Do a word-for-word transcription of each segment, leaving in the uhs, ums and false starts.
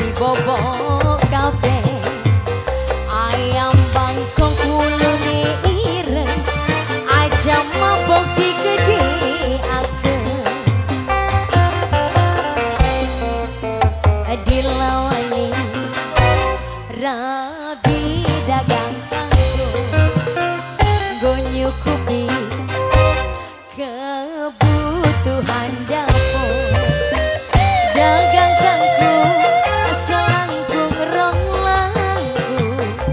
si bobo kabeh ayam bangkong kulune ireng aja mabok digede aku dilawani rabi dagang aku go nyukupi kebutuhan dapur dagang kangku selangkung rong langku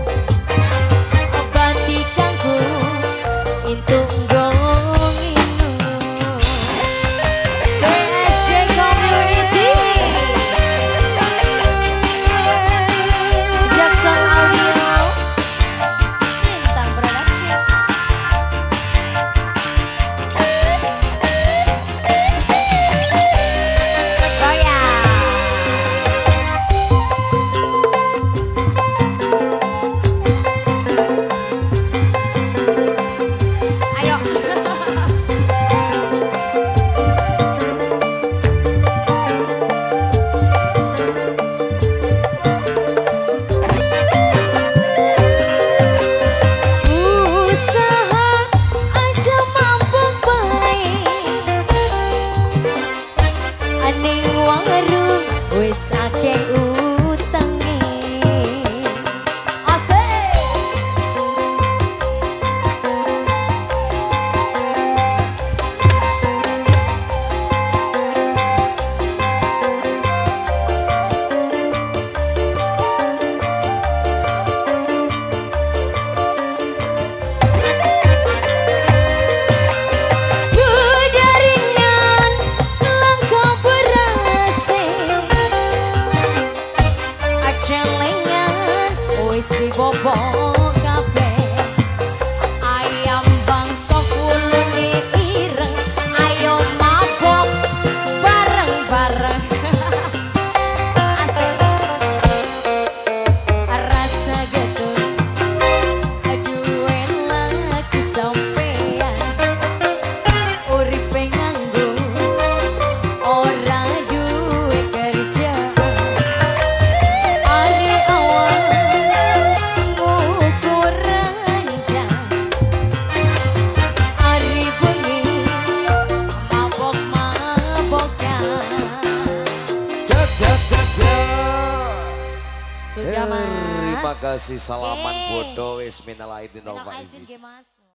obati kangku intung gong inu P S C Community Jackson Audio Bintang Production wis akeh utange asik si bobo kabeh ayam bangkok kulune ireng ayo mabok bareng-bareng asik rasa getun aduh enak sampean uripe nganggo ora duwe kerja are awal sudah mas. Terima kasih salaman bodoh wis minal aidin wal faizin.